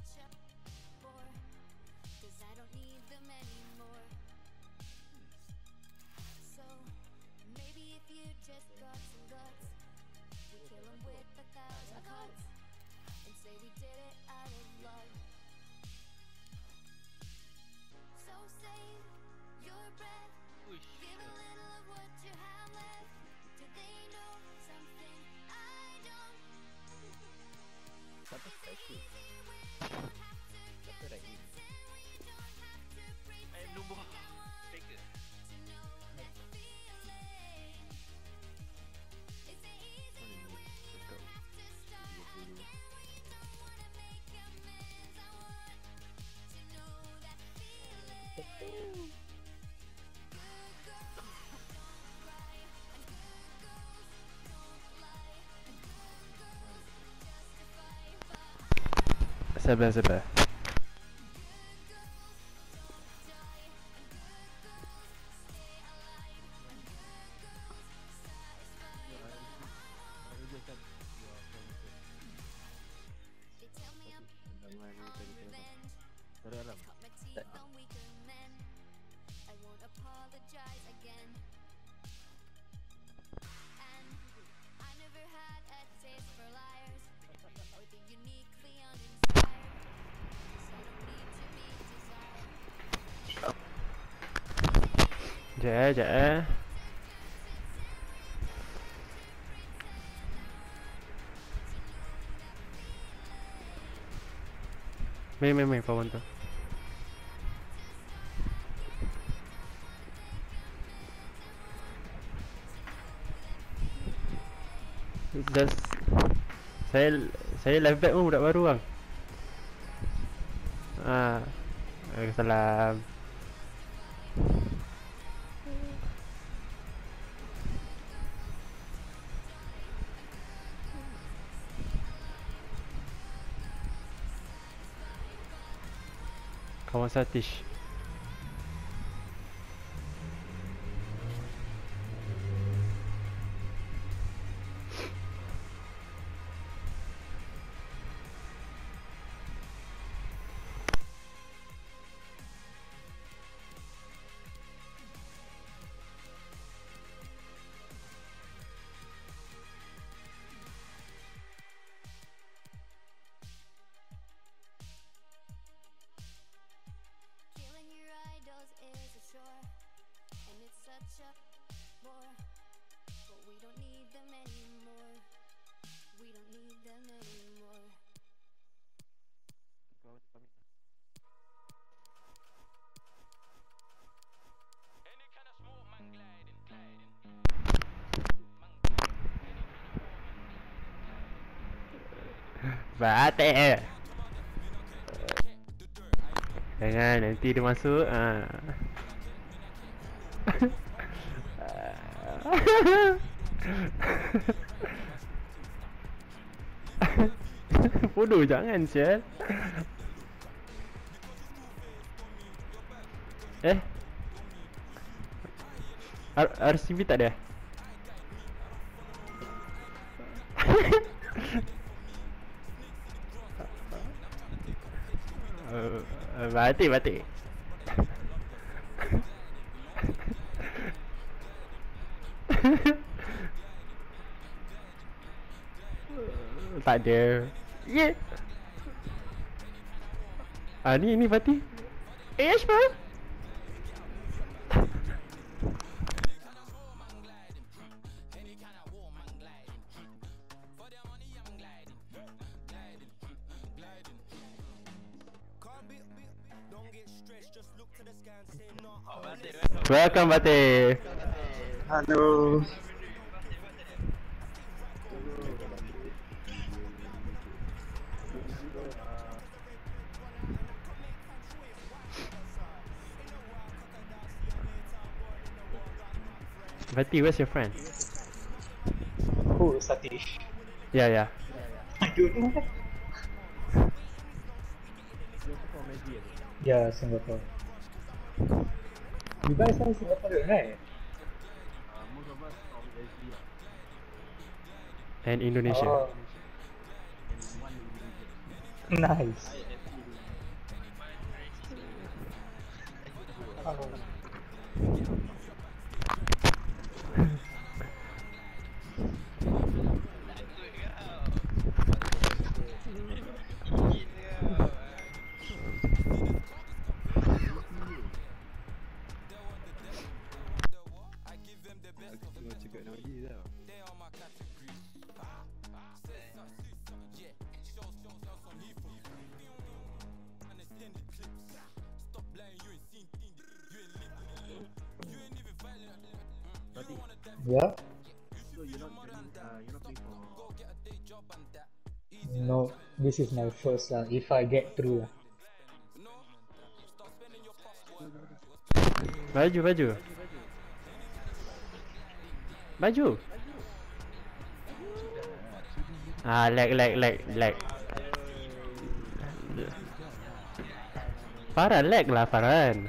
Nombor tiga. Sabar. Sekejap. Main kawan tu. Just saya live back pun budak baru bang. Waalaikumsalam. Kawan Satish. Batik. Jangan nanti dia masuk. Bodoh jangan sial. RCB tak ada? Batik. Tak ada. Yeah. Ni Fatih. Ashma. Welcome Fatih. Halo. Fatih, where's your friend? Who, Satish? Yeah. I don't know. Yeah, Singapore. You guys are Singaporean, right? And Indonesia. Oh. Nice. Aku cakap nama dia tau. Berarti, Yeah. so you're not playing for. No, this is my first. If I get through. Baju, baju. Baju. Ah, lag. Farhan lag lah, Farhan.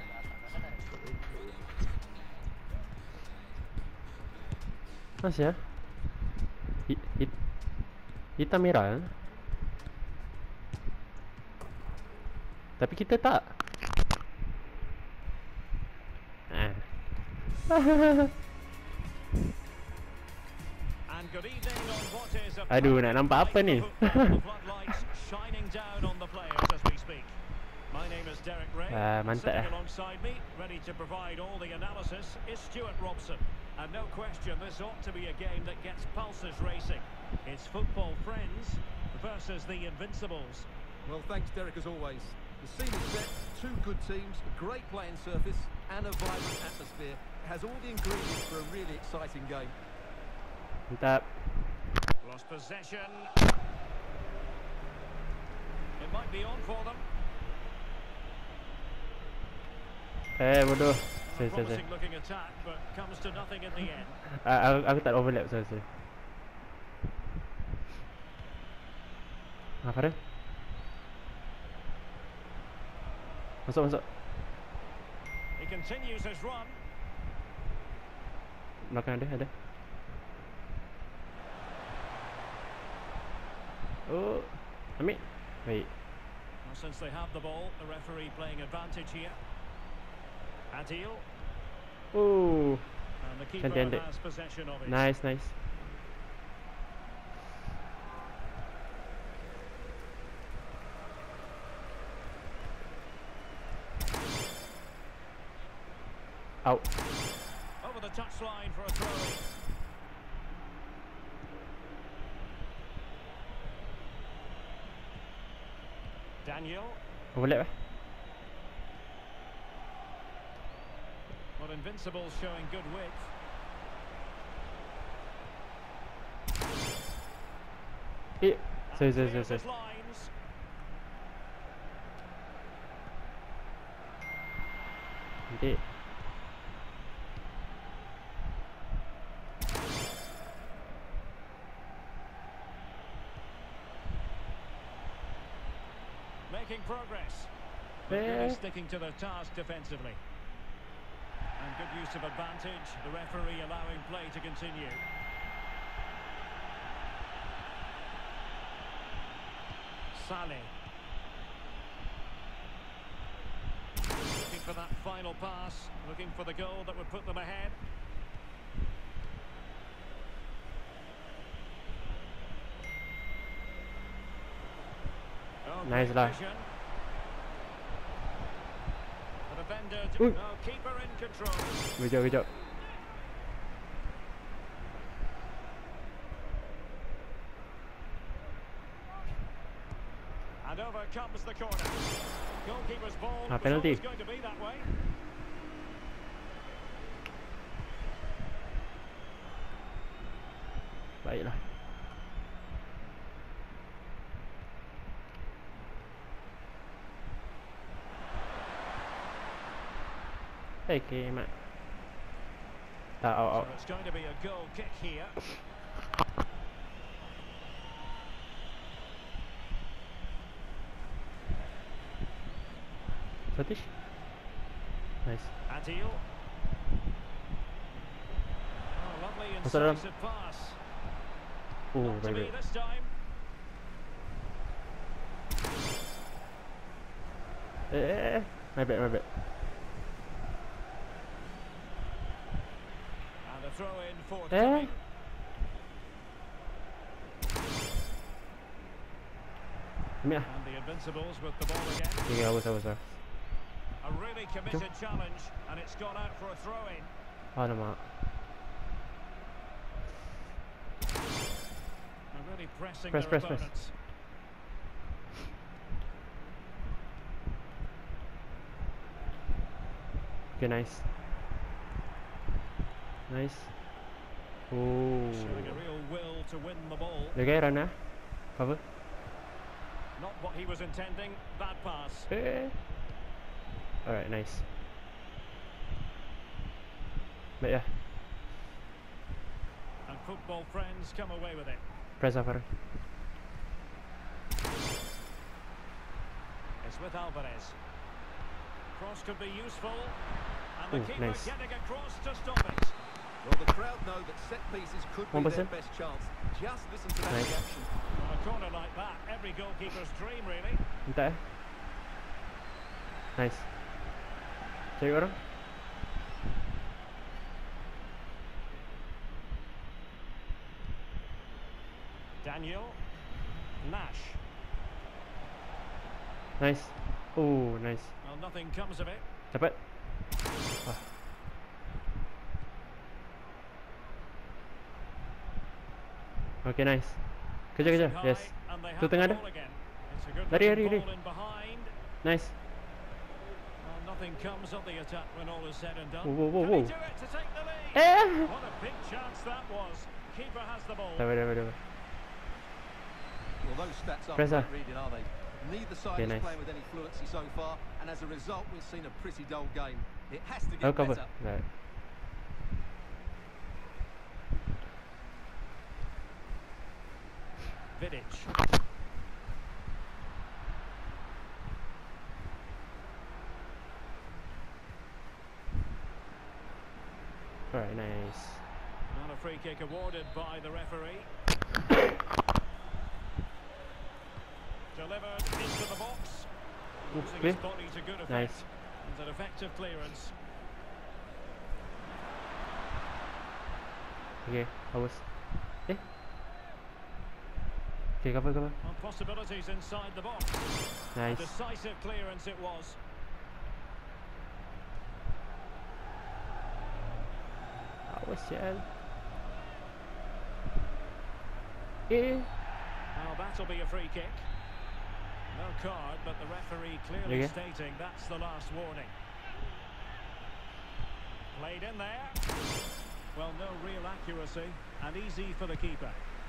Masih ya? Hitam merah. Tapi kita tak. Ah. And good evening on what is a Aduh, nak nampak apa ni? floodlights shining down on the players as we speak. My name is Derek Ray. Mantap Sitting alongside me, ready to provide all the analysis, is Stuart Robson. And no question, this ought to be a game that gets pulses racing. It's football friends versus the Invincibles. Well, thanks Derek as always. The scene is set, two good teams, a great playing surface and a vibrant atmosphere. It has all the ingredients for a really exciting game. Mantap. Lost possession. It might be on for them. Bodoh. A promising looking attack, but comes to nothing in the end. Aku tak overlap, sorry. Farhan. Masuk. He continues his run. Belakang ada. Oh, ambil. Baik. Well, since they have the ball, the referee playing advantage here. Adil, Oh, and the keeper Cantik. has possession of it. nice. Out. Over the touchline for a throw-in. Daniel. Overlap. Well, Invincibles showing good width. Sorry. Clears his lines. Nanti. Making progress. But really sticking to their task defensively. And good use of advantage. The referee allowing play to continue. Saleh. Looking for that final pass. Looking for the goal that would put them ahead. Oh, Nice great lah. vision. The defender, Ui. keeper in control. Good job. And over comes the corner. Goalkeeper's ball was penalty. always going to be that way. Baiklah. Okay, Mat. Tak, So it's going to be a goal kick here. Satish. Nice. Adil. Oh, lovely Masuk dalam. incisive pass. Oh, Not to very be good. this time. My bad. throw in forthcoming. Ambil lah. And the Invincibles with the ball again. Okay, awas. A really committed challenge, and it's gone out for a throw-in. Alamak. And really pressing Press. their opponents. Okay, nice. Oh. Showing a real will to win the ball. Okay, run lah. Cover. Not what he was intending. Bad pass. Alright, nice. Baik lah. And football friends come away with it. Press lah, Farah. It's with Alvarez. Cross could be useful. And the keeper nice. getting across to stop it. Well, the crowd know that set pieces could be 1%. their best chance. Just listen to that Nice. reaction. On a corner like that, every goalkeeper's dream, really. Minta eh. Nice. Cari orang. Daniel. Nash. Nice. Oh, nice. Well, nothing comes of it. Cepat. Ah. Okay, nice. Kejar. High, Yes. and they Tu have tengah the dah. ball again. It's a good Lari. ball in behind. Nice. Well, nothing comes of the attack when all is said and done. Whoa. Can he do it to take the lead? Eh. What a big chance that was. Keeper has the ball. Dapat. Well, those stats aren't Press great her. reading, are they? Neither side Okay, is nice. playing with any fluency so far, and as a result, we've seen a pretty dull game. It has to Oh, get cover. better. Right. Vidic. Alright, nice. And a free kick awarded by the referee. Delivered into the box. Using his Okay. body to good effect. Nice. And an effective clearance. Okay, awas. Eh. Okay, cover. Well, possibilities inside the box. Nice. Decisive clearance it was. Awas, Sial. Eh. Now that'll be a free kick. No card, but the referee clearly Okay. stating that's the last warning. Played in there. Well, no real accuracy, and easy for the keeper.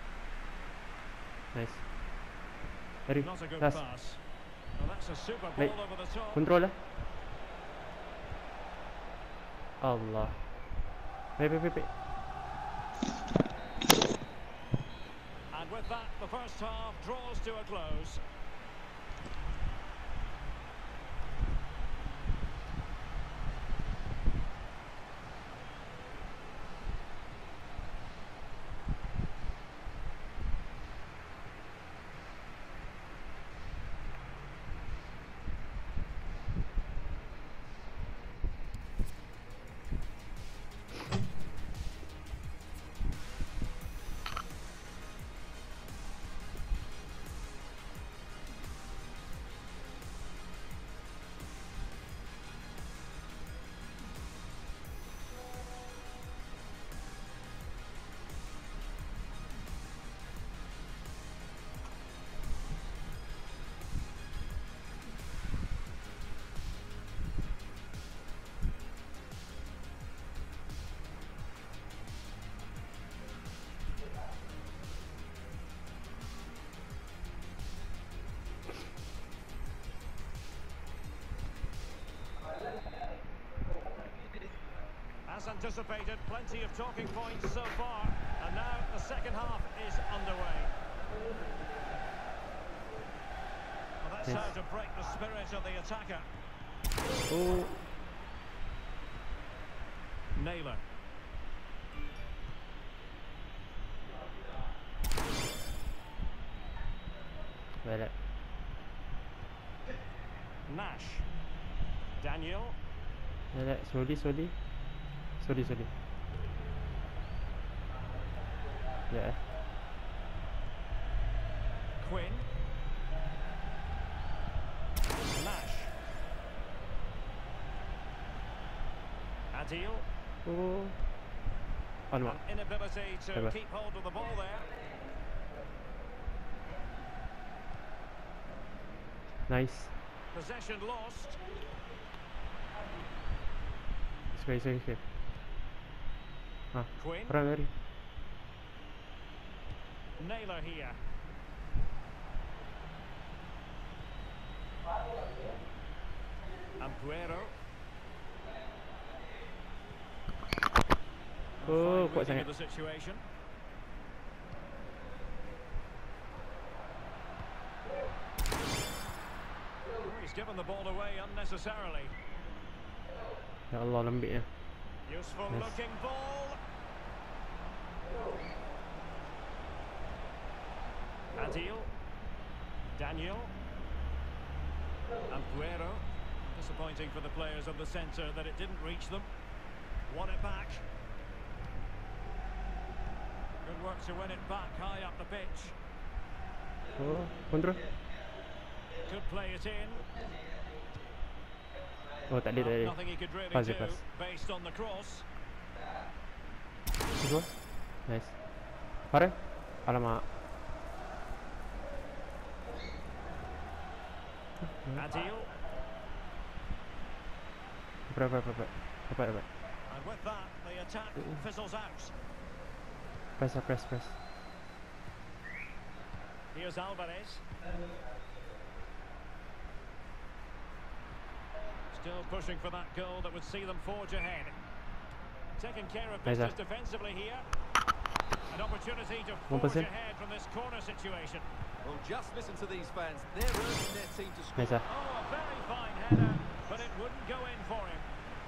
Nice. Lari. Not a good Last. pass. Well, that's a super ball Baik. over the top. Control lah. Allah. Baik. And with that, the first half draws to a close. As anticipated, plenty of talking points so far, and now the second half is underway. Well, that's Yes. how to break the spirit of the attacker. Oh. Naylor. Baik. Nash. Daniel. Slowly. Yeah. Quinn. Nash. Adil. Oh. Alamak. An inability to Hebat. keep hold of the ball there. Nice. Possession lost. Sekali. Ah, Quinn. orang lari. Naylor here. Ampuero. Oh, Fine kuat reading sangat. of the situation. Oh, he's given the ball away unnecessarily. Ya Allah, lembiknya. Useful Yes. looking ball. Adil. Daniel. Ampuero. Disappointing for the players of the centre that it didn't reach them. Won it back. Good work to win it back high up the pitch. Oh, control. Could play it in. Oh, tak ada, tak ada. Nothing he could really Pass do je, pass. based on the cross. Kedua. Nice. Farhan. Alamak. Adil. Dapat. And with that, the attack fizzles out. Press. Here's Alvarez. Still pushing for that goal that would see them forge ahead. Taking care of Nice, business defensively here. An opportunity to 1%. forge ahead from this corner situation. Well, just listen to these fans. They're urging their team to score. Nice. Oh, a very fine header, but it wouldn't go in for him.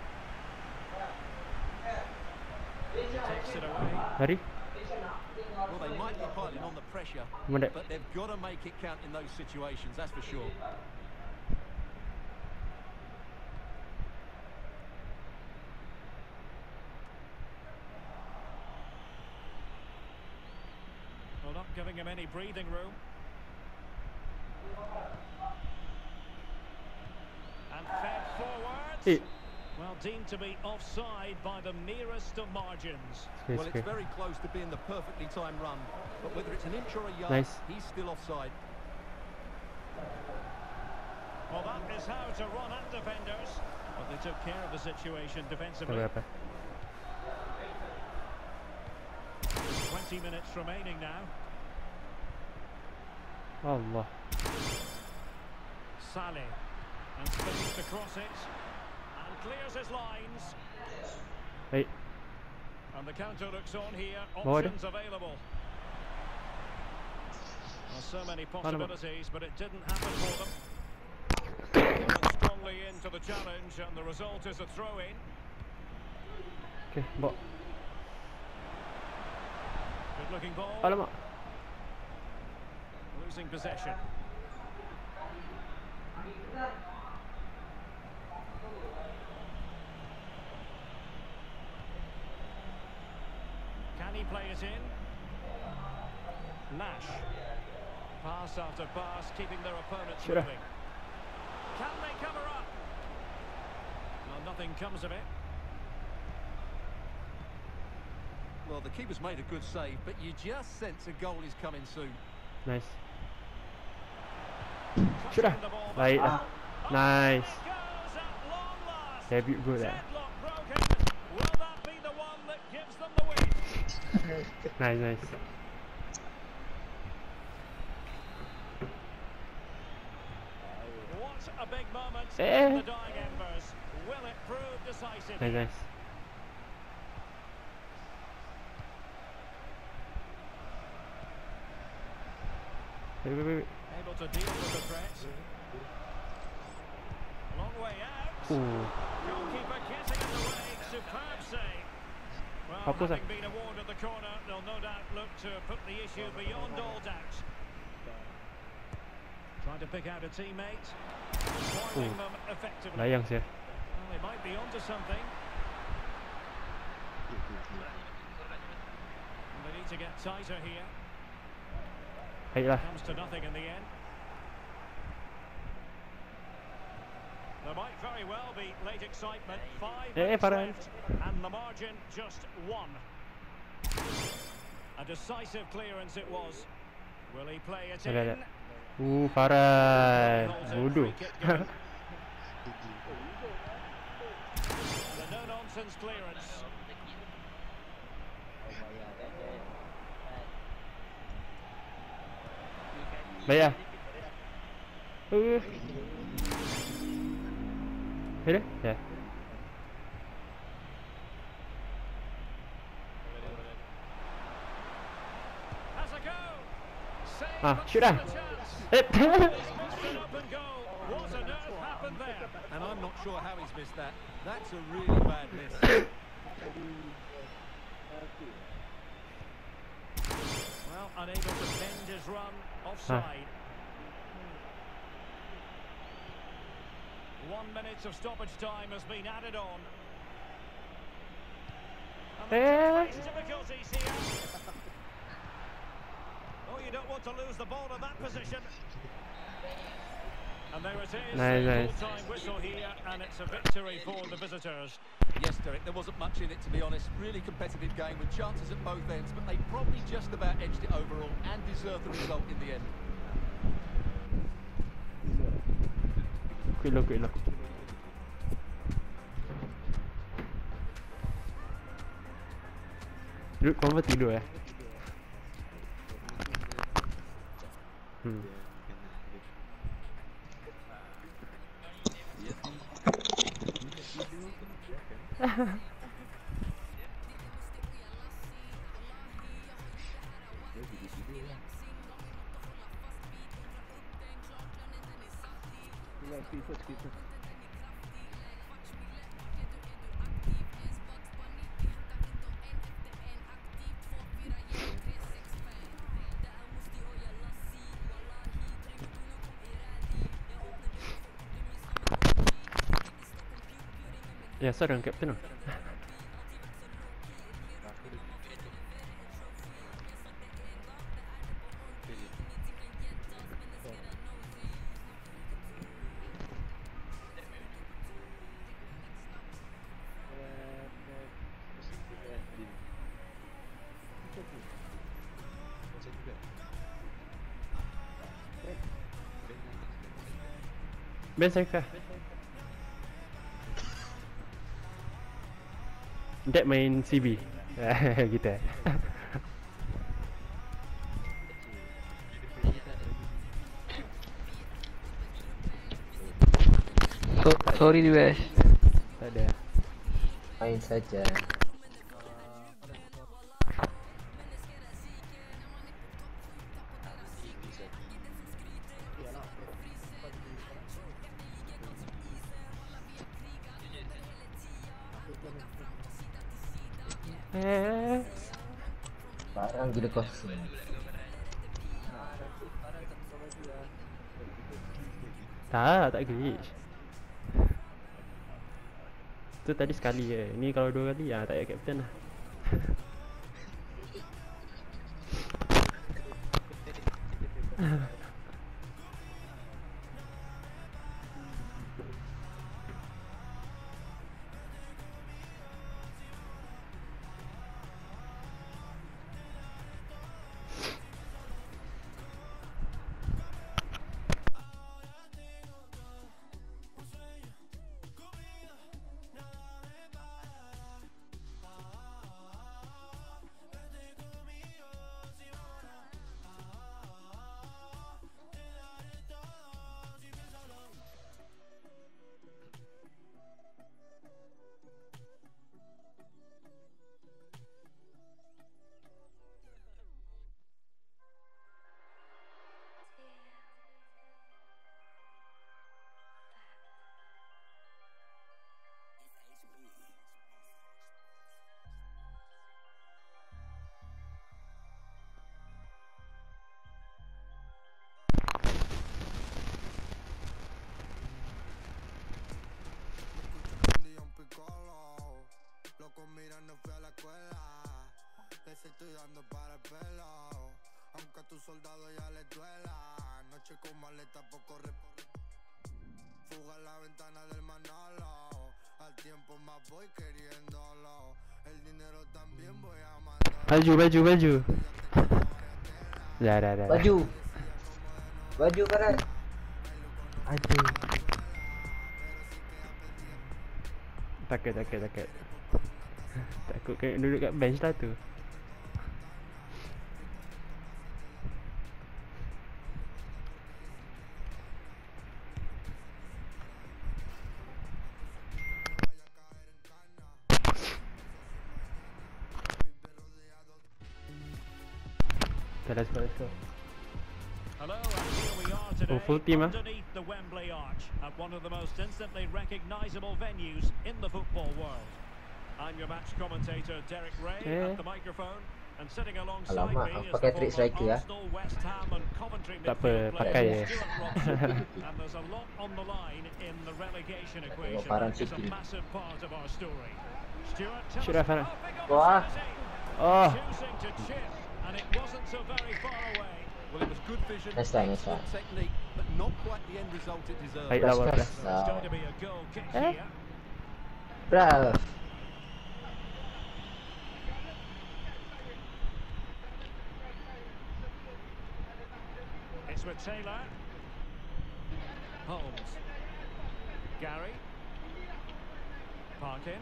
Takes it away. Lari. Well, they might be piling on the pressure, Mandek. but they've got to make it count in those situations, that's for sure. Well, not giving him any breathing room. And fed forwards. Eh. Well, deemed to be offside by the merest of margins. Sekali, Well, it's sekali. very close to being the perfectly timed run, but whether it's an inch or a yard, Nice. he's still offside. Well, that is how to run at defenders. But they took care of the situation defensively. Tak berapa. 20 minutes remaining now. Allah. Saleh. And space to cross it. And clears his lines. Baik. And the counter looks on here. Bawah dia. Options available. Well, so many possibilities, but it didn't happen for them. Went strongly into the challenge, and the result is a throw-in. Okay, bawa. Good-looking ball. Alamak. Losing possession. Can he play it in? Nash. Pass after pass, keeping their opponents Sure. moving. Can they cover up? Well, nothing comes of it. Well, the keeper's made a good save, but you just sense a goal is coming soon. Nice. Clutching Sudah. the ball Baik back. lah. Nice. There it goes at long last. Debut goal lah. Deadlock broken. Will that be the one that gives them the win? Nice. What a big moment Eh. in the dying embers. Will it prove decisive? Nice. Wait. Able to deal with the threat. Long way out. Oh. Goalkeeper getting in the way. Superb save. Well, Hapus having been awarded the corner, they'll no doubt look to put the issue beyond all doubt. Trying to pick out a teammate. Spoiling them effectively. Layang saya. Well, they might be onto something. They need need to get tighter here. Baiklah. Comes to nothing in the end. There might very well be late excitement. 5 minutes Farhan. left, and the margin just 1. A decisive clearance it was. Will he play it in? Farhan. Holds it, Bodoh. free kick given. The no-nonsense clearance. Bayar. Ada? Ya. Has a go. Save, Ah, but shoot still dah. a chance. Eh. He's missed an open goal. What on earth happened there? And I'm not sure how he's missed that. That's a really bad miss. Well, unable to bend his run. Offside. 1 minute of stoppage time has been added on. And they face difficulties here. Oh, you don't want to lose the ball in that position. And there it is, Nice. full-time whistle here, and it's a victory for the visitors. Yes, Derek, there wasn't much in it, to be honest. Really competitive game with chances at both ends, but they probably just about edged it overall and deserved the result in the end. Quick look. Duduk kau tidur ya? Ya, seorang kapten lah. Biasa kah? Dek main CB. Kita. Sorry Divesh. Tak ada. Main saja. Barang gila kosong. Tak glitch. Tu tadi sekali je. Ni kalau 2 kali tak payah kapten lah. Les estoy dando para el pelo, aunque a tu soldado ya le duela. Noche con maleta poco fuga en la ventana del Manolo. Al tiempo más voy queriéndolo. El dinero también voy a mandar. Baju. Dah. Baju Farhan. Aduh. Takut. Takut kena duduk kat bench lah tu. Okay, let's go. Hello, and here we are today full team, underneath the Wembley Arch at one of the most instantly recognisable venues in the football world. I'm your match commentator Derek Ray at the microphone, and sitting alongside Alamak, me is pakai the trik former striker ya. Arsenal, West Ham and Coventry Tak apa, midfield pakai player je. Stuart Robson. And there's a lot on the line in the relegation equation. Farhan That is a sikit. massive part of our story. Stuart, tell Should us have Farhan. how big Wah. opportunity. Oh, Choosing to chip, and it wasn't so very far away. Well, it was good vision, Nice try. excellent technique, but not quite the end result it deserved. baik lawan Plus. So it's going to be a goal kick Eh? here. Bruh. It's with Taylor. Holmes. Gary. Parkin.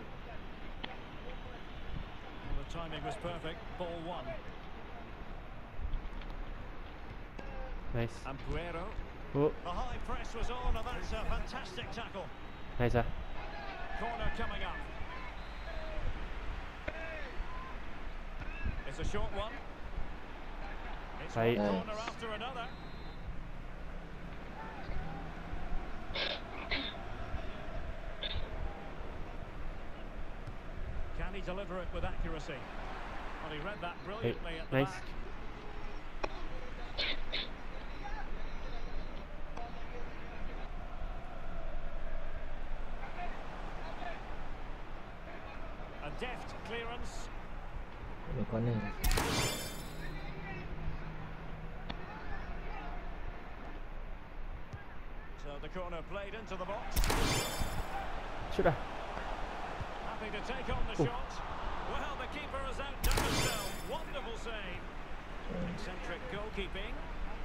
Well, the timing was perfect. Ball one. nice. And Puero. Oh, The high press was on, and that's a fantastic tackle. nice ah. Corner coming up. It's a short one. It's one Right. corner Nice. after another. Can he deliver it with accuracy? Well, he read that brilliantly at the nice. back. A deft clearance. Ini corner. So the corner played into the box. Sudah. Happy to take on the shot. Well, the keeper has outdone himself. Wonderful save. Eccentric goalkeeping.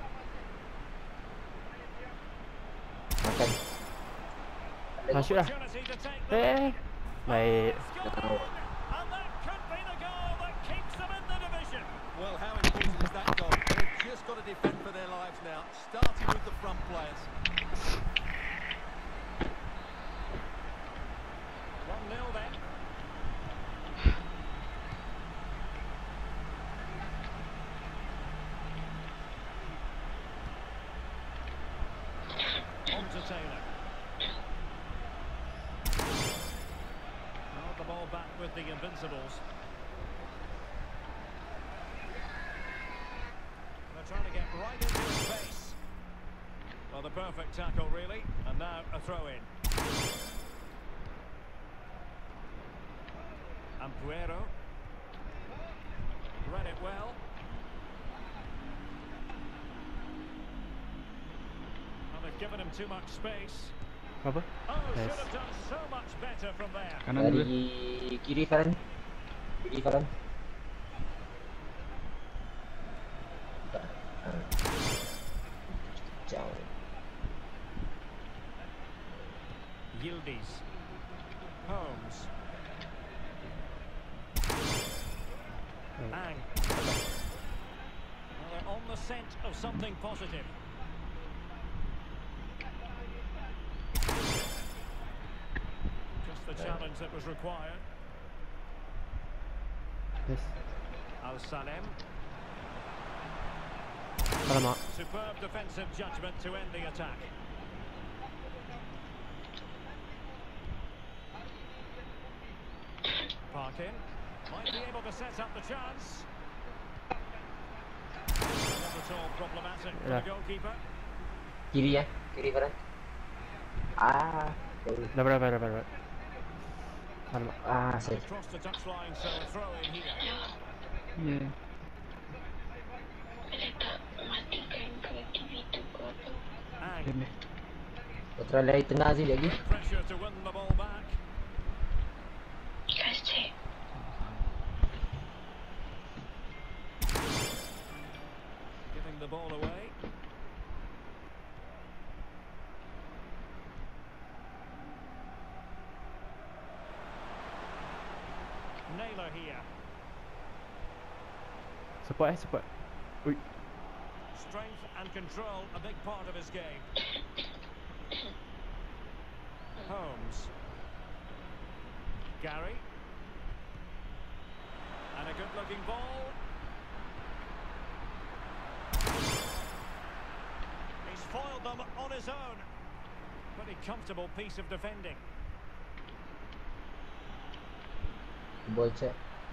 Makan. Masuk dah. Opportunity to take the Baik. score. And that could be the goal that keeps them in the division. Well, how important is that goal? They've just got to defend for their lives now, starting with the front players. 1-0 then. On to Taylor. Now the ball back with the Invincibles. They're trying to get right into his face. Well, the perfect tackle, really. And now a throw-in. And Puero. Read it well. Well, they've given him too much space. Apa? Oh, Nice. should have done so much better from there. Kanan dulu. Dari kiri Farhan. Kiri Farhan. Jauh. Yildiz. Holmes. Ang. Well, they're on the scent of something positive. Just the challenge that was required. Yes. Al-Salem. Alamak. Superb defensive judgment to end the attack. Parkin might be able to set up the chance. Not at all problematic for the Yeah. goalkeeper. Kiri ya. Kiri Farhan. Ah. Jauh. Dah berapa? Alamak. Ah, saya. Across the touchline, so a throw in here. Yeah. Ang. Ini. Putra lari tengah sini lagi. Pressure to win the ball back. Giving the ball away. Naylor here. Support. Ui. Strength and control, a big part of his game. Holmes. Gary. And a good-looking ball. He's foiled them on his own. Pretty comfortable piece of defending. Ball check.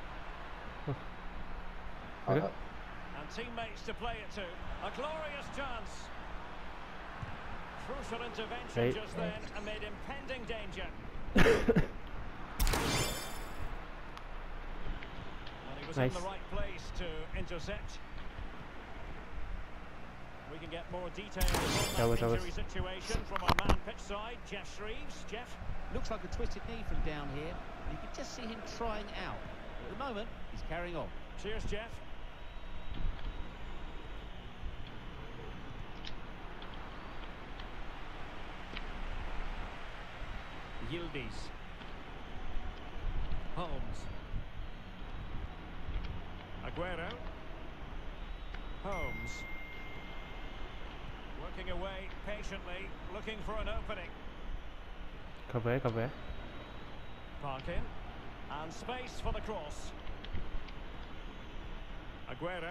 Okay. And teammates to play it to. A glorious chance. Crucial intervention Right. just then amid impending danger. And he was Nice. in the right place to intercept. We can get more details on that injury situation from our man pitch side, Jeff Shreves. Jeff? Looks like a twisted knee from down here. And you can just see him trying out. At the moment, he's carrying on. Cheers, Jeff. Yildiz. Holmes. Aguero. Holmes. Working away patiently, looking for an opening. Cover. Parkin. And space for the cross. Aguero.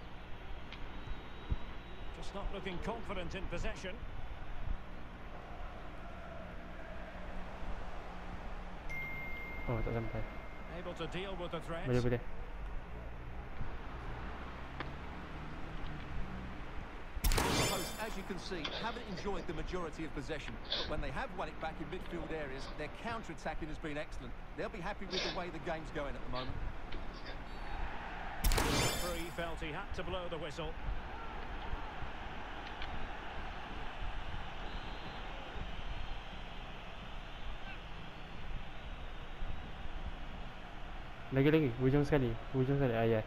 Just not looking confident in possession. Oh, tak sampai. Able to deal with the threat. Boleh. The hosts, as you can see, haven't enjoyed the majority of possession. But when they have won it back in midfield areas, their counter-attacking has been excellent. They'll be happy with the way the game's going at the moment. The referee felt he had to blow the whistle. Lagi. Hujung sekali. Ya.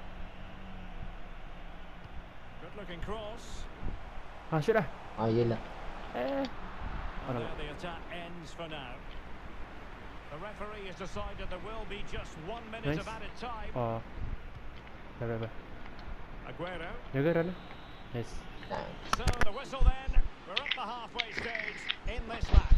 Good looking cross. Shoot dah. Yelah. And there the attack ends for now. The referee has decided there will be just 1 minute Nice. of added time. Oh. Dah. Aguero. Jaga Rana. Nice. So the whistle then. We're at the halfway stage in this match.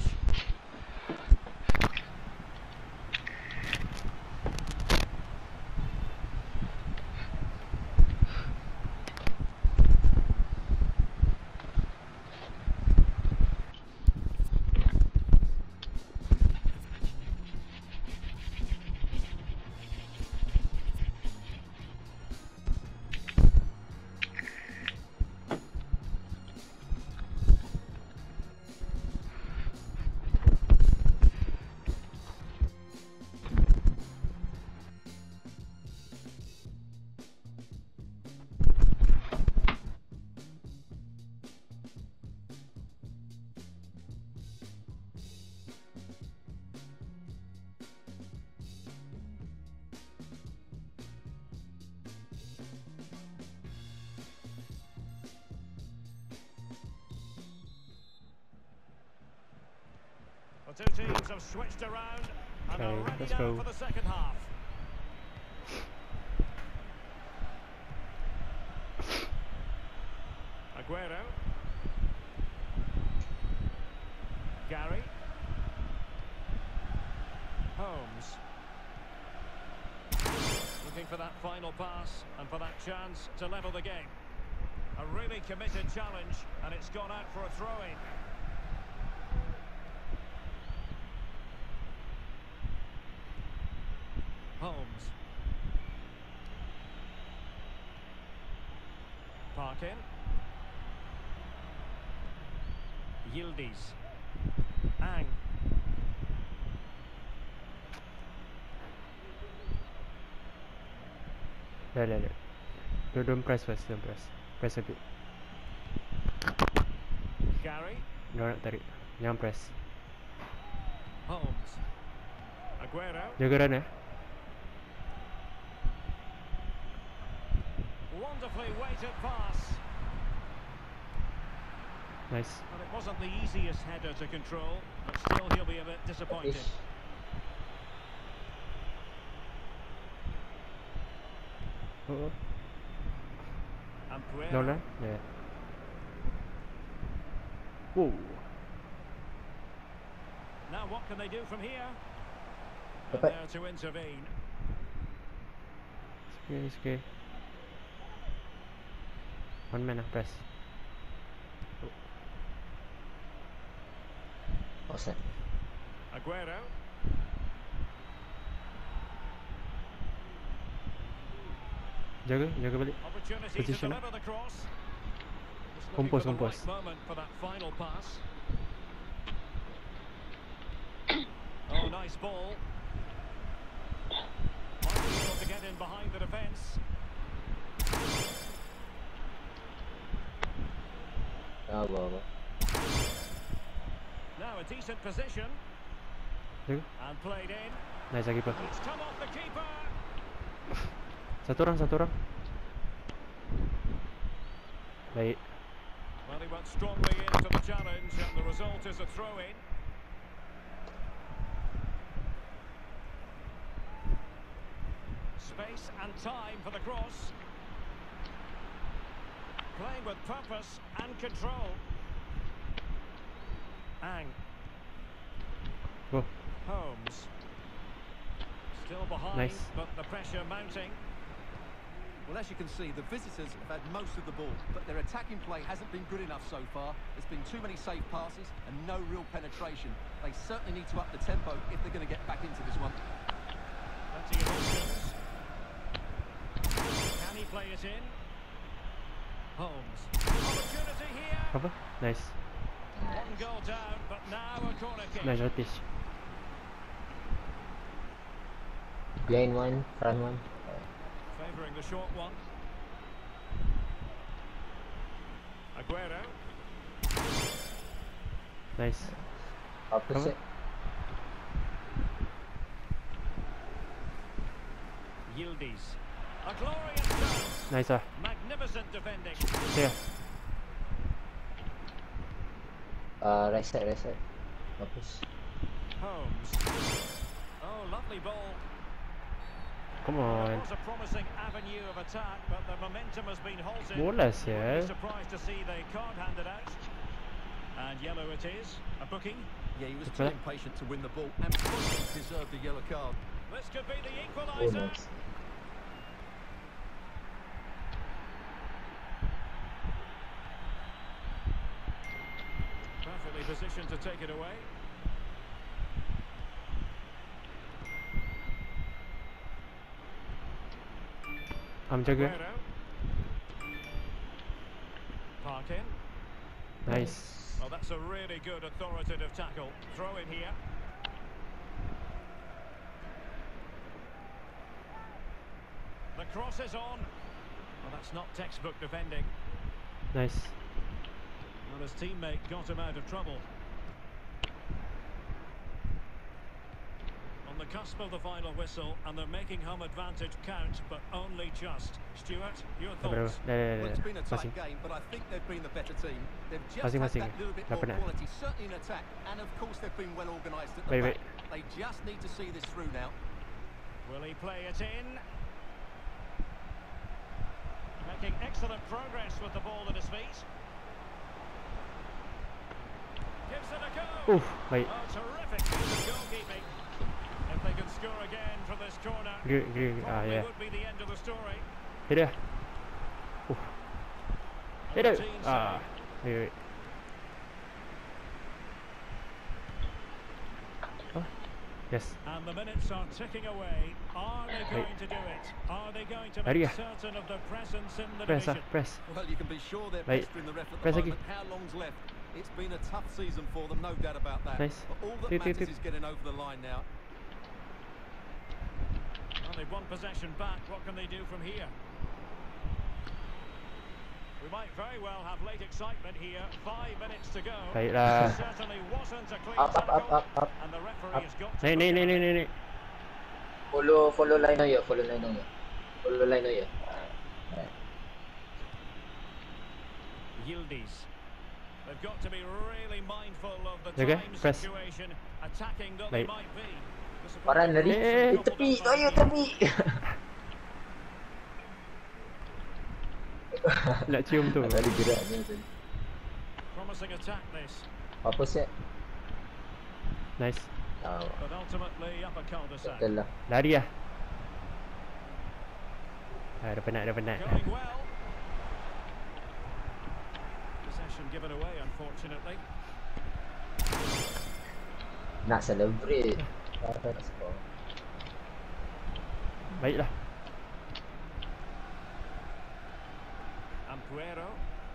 The two teams have switched around and are Okay, ready let's now go. for the second half. Aguero. Gary. Holmes. Looking for that final pass and for that chance to level the game. A really committed challenge, and it's gone out for a throw-in. Holmes. Parkin. Yildiz. Ang. There. Don't press first, don't press. Press a bit. Gary. Jangan nak tarik. Jangan press. Holmes. Aguero. Jaga run eh. Wonderfully weighted pass. Nice. Well, it wasn't the easiest header to control, but still he'll be a bit disappointed. Ish. Oh. And No Pereira. lah. Yeah. Whoa. Now what can they do from here? And Dapat. there to intervene. It's okay. One man press. Offside. Aguero. Jaga balik. Opportunity to Position. deliver the cross. Just looking Compose, for the compose. right moment for that final pass. Oh, nice ball. Might be able to get in behind the defence. Bawa. Now a decent position Jaga. and played in. Nice lagi pa. It's come off the keeper. Satu orang. Baik. Well, he went strongly into the challenge, and the result is a throw-in. Space and time for the cross. Playing with purpose and control. Ang. Go. Holmes. Still behind, Nice. but the pressure mounting. Well, as you can see, the visitors have had most of the ball, but their attacking play hasn't been good enough so far. There's been too many safe passes and no real penetration. They certainly need to up the tempo if they're going to get back into this one. Plenty of options. Can he play it in? Holmes. Opportunity here. Apa? Nice. One goal down, but now a corner kick. Nice rotation. Behind one, front one. Favouring the short one. Aguero. Nice. Opposite. Yildiz. A glorious chance. Nice ah. Magnificent defending. There. Right side. Opposite. Holmes. Oh, lovely ball. Come Well, on. it was a promising avenue of attack, but the momentum has been halted. Bola You wouldn't sial. be surprised to see they can't hand it out. And yellow it is. A booking. Yeah, he was Okay. too impatient to win the ball and probably deserved a yellow card. This could be the Oh, equaliser. nice. Perfectly positioned to take it away. Am jaga. Aguero. Parkin. Nice. Well, that's a really good authoritative tackle. Throw in here. The cross is on. Well, that's not textbook defending. Nice. Well, his teammate got him out of trouble. On the cusp of the final whistle, and they're making home advantage count, but only just. Stuart, your Bro. thoughts? Well, it's been a tight Masing. game, but I think they've been the better team. They've just had Masing-masing that eh? little bit more Lapan nak? quality, certainly in attack, and of course they've been well organised at the Wait, back. wait. They just need to see this through now. Will he play it in? Making excellent progress with the ball at his feet. Gives it a go. Oof. Baik. Oh, terrific piece of goalkeeping. If they can score again from this corner, Agree. probably Yeah. would be the end of the story. Hit dia. Oof. And Hit the dia. team Ah. say, Wait. Oh. Yes. And the minutes are ticking away. Are they going to do it? Are they going to Lari make ah. certain of their presence in the Press ah. division? Press. Well, you can be sure they're Baik. pestering the ref at the Press lagi. moment. How long's left? It's been a tough season for them, no doubt about that. Nice. But all that Pip, pip, matters pip. is getting over the line now. Well, they've won possession back. What can they do from here? We might very well have late excitement here. 5 minutes to go. Baiklah. Certainly wasn't a clean Up, up, tackle. up, up, up. And the referee has got to Ni. look at it. Follow line Oya. Follow line Oya. Follow line Oya. Yildiz. They've got to be really mindful of the Okay, time press. situation, attacking that they Baik. might be. Paran lari. Tepi. Oya tepi. Nak cium tu. Lari geraknya tadi. Promising attack this, Apa siap? Nice. Tahu. but ultimately up a cul-de-sac. Betul lah. Lari lah. Dah penat. Going well. Possession given away, unfortunately. Nak celebrate. Dah skor. Baiklah. Ampuero.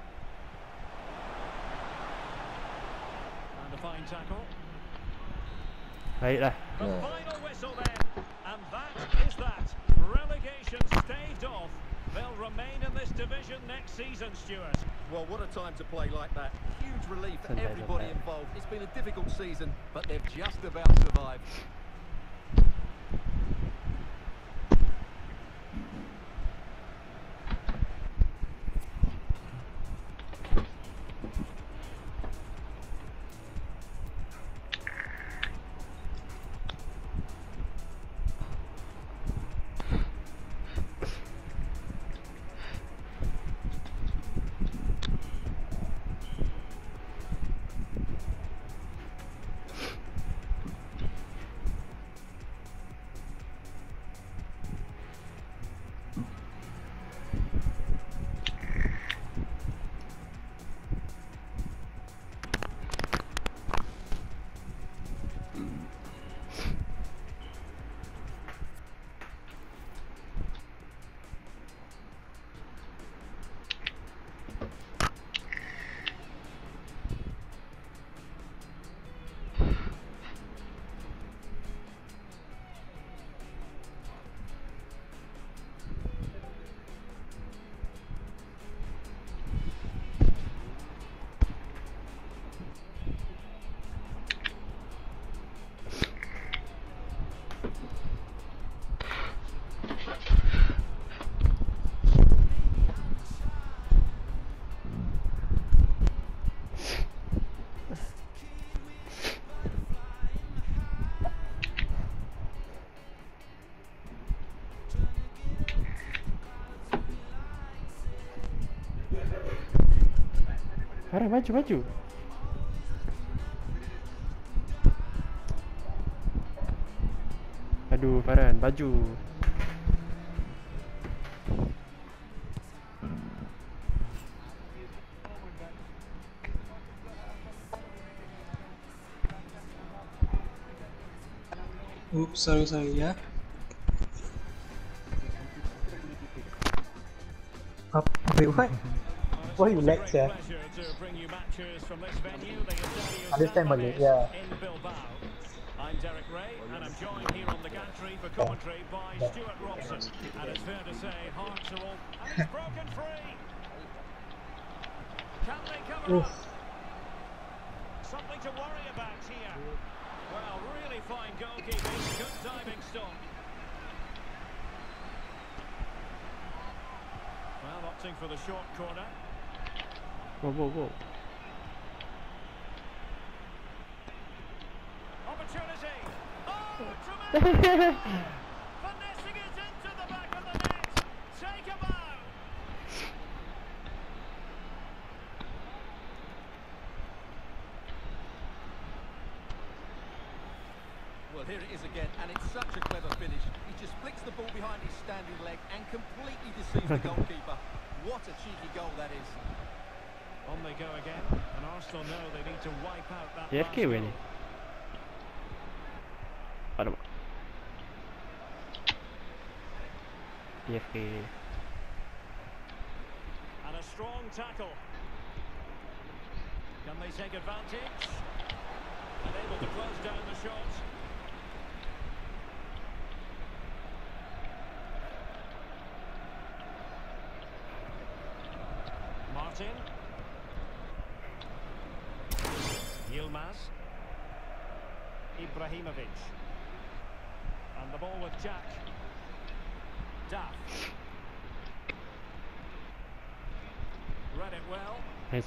And a fine tackle. Baiklah. The Yeah. final whistle then, and that is that. Relegation staved off. They'll remain in this division next season, Stuart. Well, what a time to play like that. Huge relief for Sunday, everybody Sunday. involved. It's been a difficult season, but they've just about survived. Farhan, maju. Aduh, Farhan, baju. Oops, sorry, yeah. Wait, what? Why you lag, sir? Understand Malay, yeah. I'm Derek Ray, and I'm joined here on the gantry for commentary by Stuart Robson. And it's fair to say, hearts are all... And he's broken free! Can they cover up? Something to worry about here. Well, really fine goalkeeping, good diving stop. Well, opting for the short corner. Whoa. Opportunity! Oh, tremendous! Finessing it into the back of the net! Take a bow! Well, here it is again, and it's such a clever finish. He just flicks the ball behind his standing leg and completely deceives the goalkeeper. What a cheeky goal that is. On they go again, and Arsenal know they need to wipe out that AFK last weh ni. goal. Alamak. AFK. And a strong tackle. Can they take advantage? And able to close down the shot. Martin. Yilmaz. Ibrahimovic. And the ball with Jack. Duff. Read it well. Nice.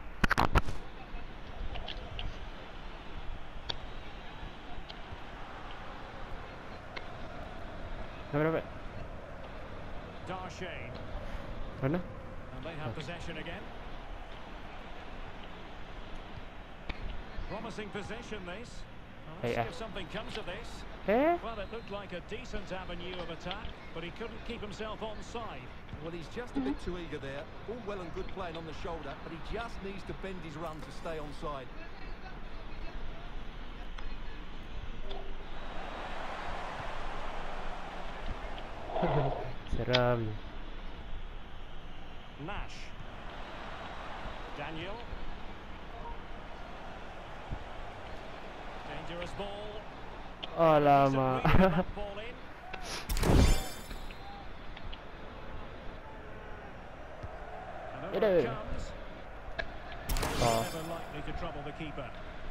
Dapat. Darshane. Mana? And they have possession again. Promising position this. Well, let's see if something comes of this. Well, it looked like a decent avenue of attack, but he couldn't keep himself onside. Well, he's just a bit too eager there. All well and good playing on the shoulder, but he just needs to bend his run to stay onside. Seram. Nash. Daniel. Dangerous ball. Alamak. Ball in. And over it comes. Never likely to trouble the keeper.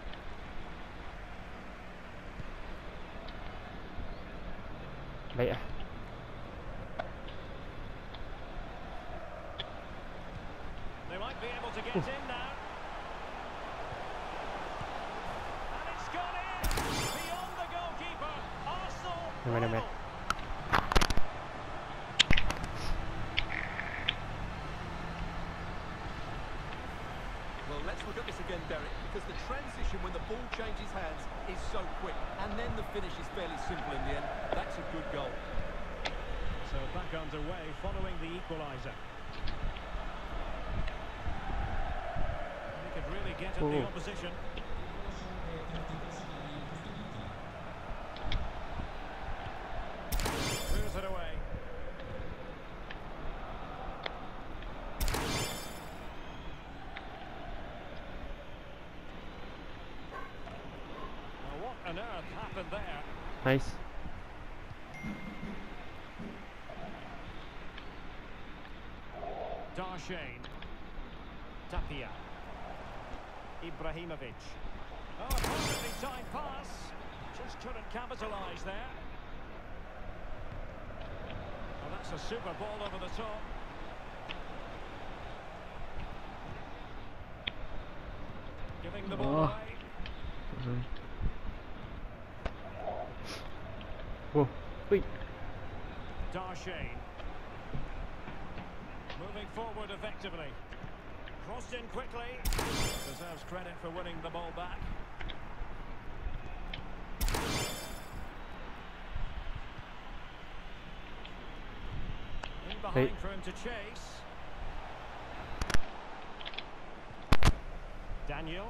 Baik. They might be able to get in now. And it's gone in! Beyond the goalkeeper. Arsenal. Mana. Well, let's look at this again, Derek, because the transition when the ball changes hands is so quick, and then the finish is fairly simple in the end. That's a good goal. So back underway following the equaliser. He could really get at the opposition. Clears it away. Now what on earth happened there? Nice. Darshane. Tapia. Ibrahimovic. Oh, a perfectly timed pass. Just couldn't capitalise there. Well, that's a super ball over the top. Giving the ball away. Whoa. Wait. Darshane. Moving forward effectively. Crossed in quickly. Deserves credit for winning the ball back. In behind for him to chase. Daniel.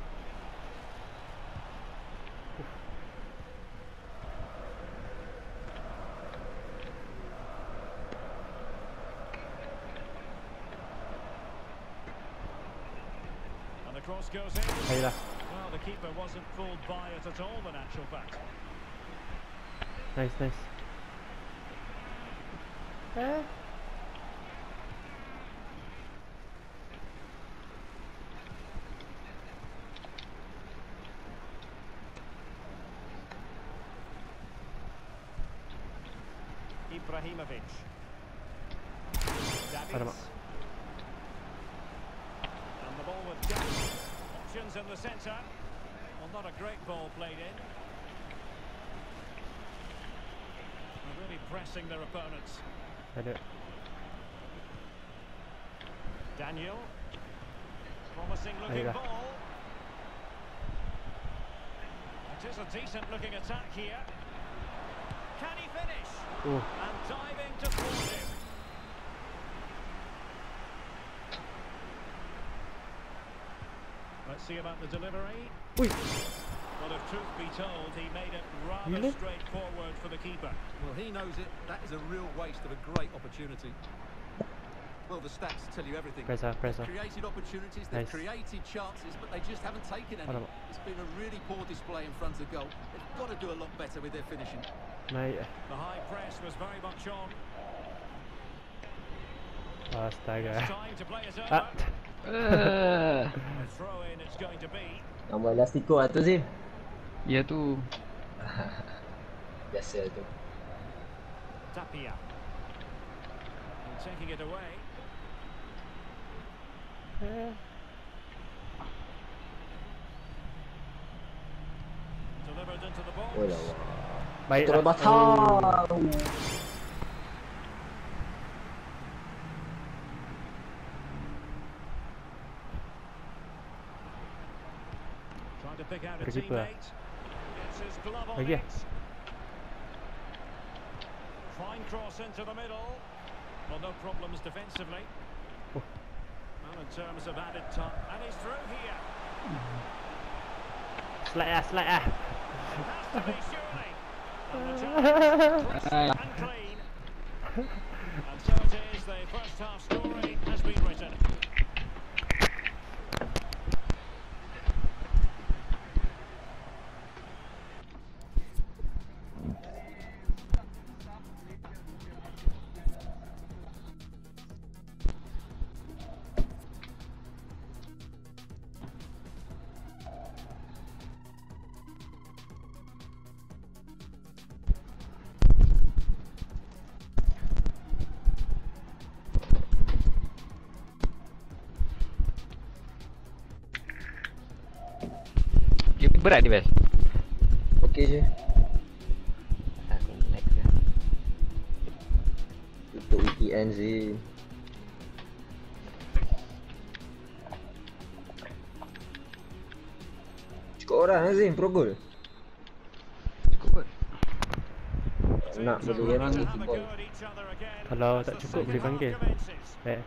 Cross goes in. Well, the keeper wasn't fooled by it at all, in actual fact. Nice. Ibrahimovic. Davies. And the ball with Jack. Options in the centre. Well, not a great ball played in. They're really pressing their opponents. Daniel. Promising looking ball. It is a decent looking attack here. Can he finish? And diving to thwart him. Let's see about the delivery. Well, if truth be told, he made it rather straightforward for the keeper. Well, he knows it. That is a real waste of a great opportunity. Well, the stats tell you everything. Pressure. Created opportunities, they've created chances, but they just haven't taken any. It's been a really poor display in front of goal. They've got to do a lot better with their finishing. The high press was very much on. Astaga. Time to play it Ah. over. A throw in it's going to be. Nama Elastico lah tu Zim. Ya tu. Biasa tu. Tapia. And taking it away. Delivered into the box. Oh lah. Baik Terus lah. batang. Trying to pick out a Keeper. teammate. Gets his glove on Lagi it. lah. Fine cross into the middle. Well, no problems defensively. Oh. Well, in terms of added time, and he's through here. Slide lah. It has to be surely. And the chance crisp and clean. And so it is. The first half story has been written. Dia berat dia, Bel. Okey je. Aku next lah. Tutup VPN Zim. Cukup orang lah Zim, pro goal. Cukup kot. Nak boleh Ready orang to ni have a ball. go at each other again Kalau as tak the cukup second boleh half panggil. commences.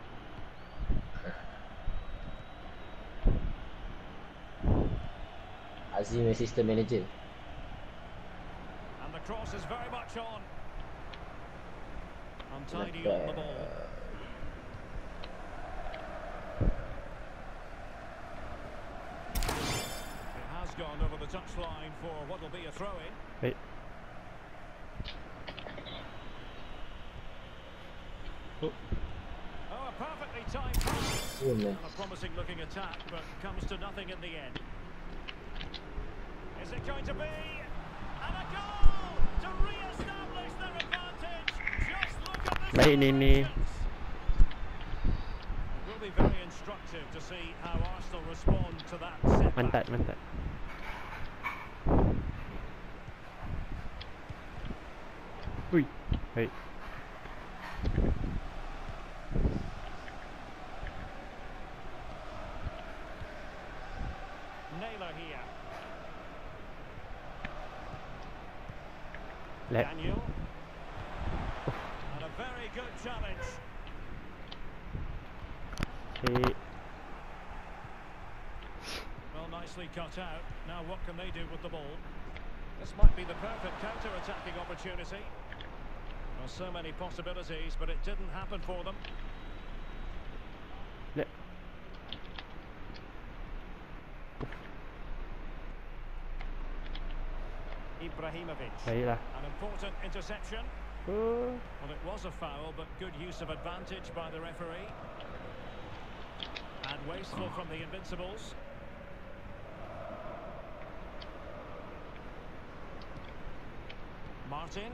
Azim assistant manager. And the cross is very much on. Untidy on the ball. It has gone over the touchline for what will be a throw-in. Baik. Oh. Oh, a perfectly timed pass. Oh, man. And a promising looking attack, but comes to nothing in the end. Is it going to be? And a goal to re-establish their advantage. Just look at this. Baik ni. It will be very instructive to see how Arsenal respond to that setback. Mantap. Ui. Baik. Naylor here. Lag. Daniel. And a very good challenge. Okay. Well, nicely cut out. Now what can they do with the ball? This might be the perfect counter-attacking opportunity. Well, so many possibilities, but it didn't happen for them. Lag. Ibrahimovic. Baiklah. An important interception. Oh. Well, it was a foul, but good use of advantage by the referee. And wasteful from the Invincibles. Martin.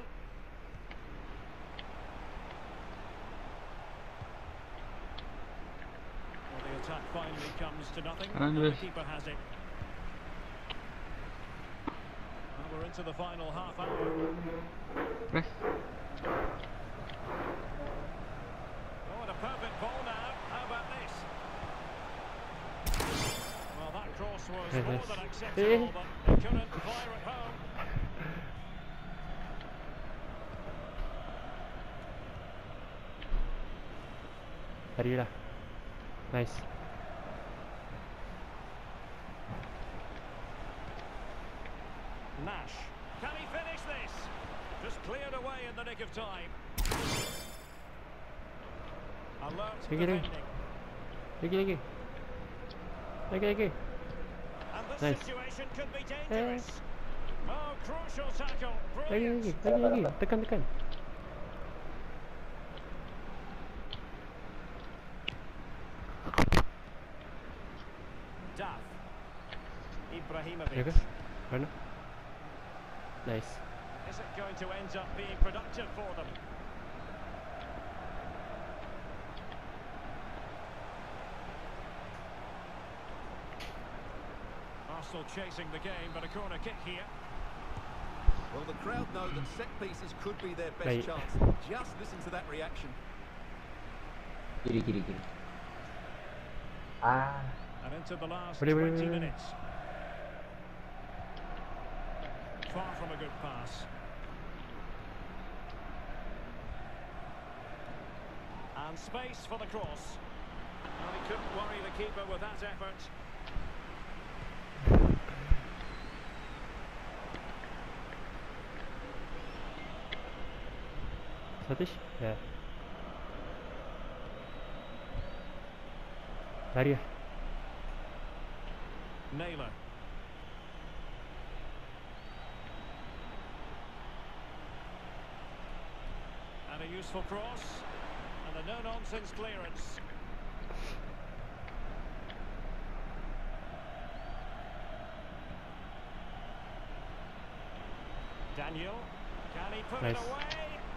Well, the attack finally comes to nothing. And The keeper has it. Well, we're into the final half hour. Press. Oh, and a perfect ball now. How about this? Well, that cross was more than acceptable, but they couldn't fire it home. Harilah. Nice. Nash. Can he finish this? Just cleared away in the nick of time. Alert Lagi. defending. Lagi. And this Nice. situation could be dangerous. Oh, crucial tackle. Lagi. Brilliant. Tekan. Ibrahimovic. Oke. Mana? Nice. Is it going to end up being productive for them? Arsenal chasing the game, but a corner kick here. Well, the crowd know that set pieces could be their best Right. chance. Just listen to that reaction. Kiri. Ah, And into the last Wait. 20 minutes. Far from a good pass. And space for the cross. And he couldn't worry the keeper with that effort. Satish? Ya. Lari ya. Naylor. And a useful cross. And a no-nonsense clearance. Daniel. Can he put Nice. it away?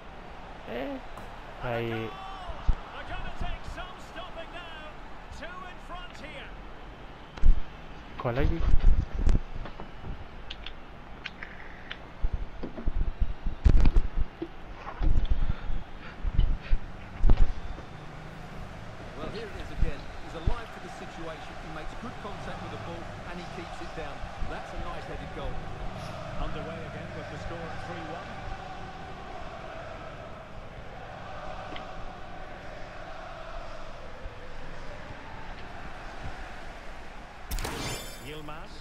Baik. They're going to take some stopping now. Two in front here. Kuat lagi. Well, here it is again. He's alive to the situation. He makes good contact with the ball and he keeps it down. That's a nice-headed goal. Underway again with the score at 3-1. Yilmaz.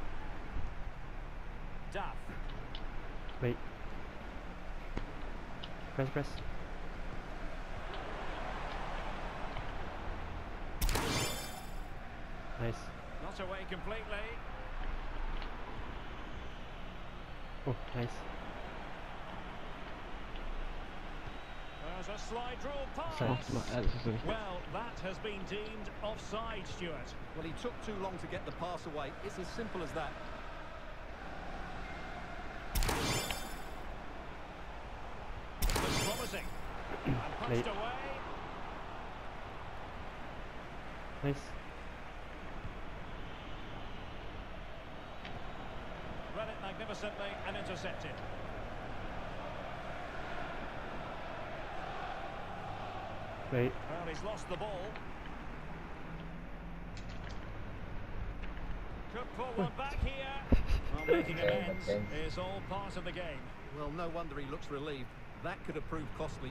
Duff. Baik. Press. Nice. Not away completely. Oh, nice. There's a slide rule pass. Sorry. Well, that has been deemed offside, Stuart. Well, he took too long to get the pass away. It's as simple as that. Looks promising. And punched Late. away. Nice. Read it magnificently and intercepted. Baik. Well, he's lost the ball. Could pull one back here. Well, making amends is all part of the game. Well, no wonder he looks relieved. That could have proved costly.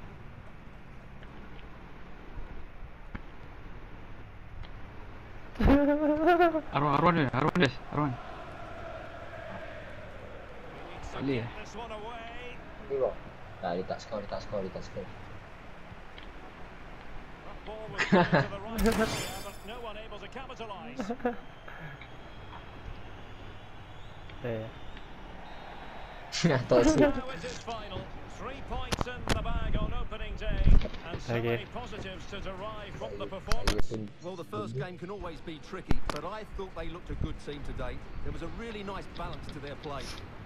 Arwan. We need to Boleh get this one away. tengok. Dia tak score. That ball was thrown to the right area, but no one able to capitalise. Atau si. Now it is final. 3 points in the bag on opening day, and so Okay. many positives to derive from the performance. Well, the first game can always be tricky, but I thought they looked a good team today. There was a really nice balance to their play.